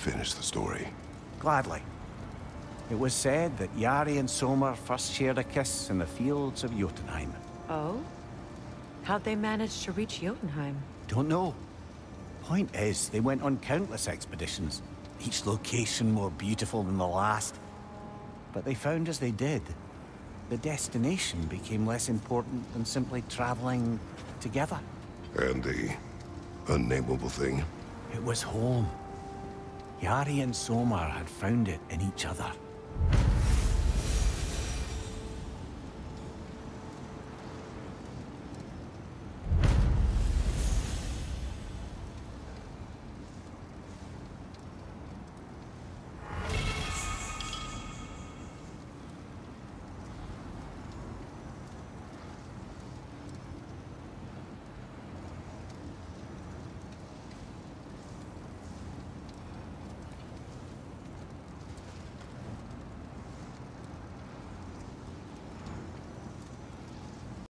finish the story. Gladly. It was said that Yari and Sommer first shared a kiss in the fields of Jotunheim. Oh? How'd they manage to reach Jotunheim? Don't know. Point is, they went on countless expeditions, each location more beautiful than the last. But they found as they did, the destination became less important than simply traveling together. And the unnameable thing? It was home. Yari and Sommer had found it in each other.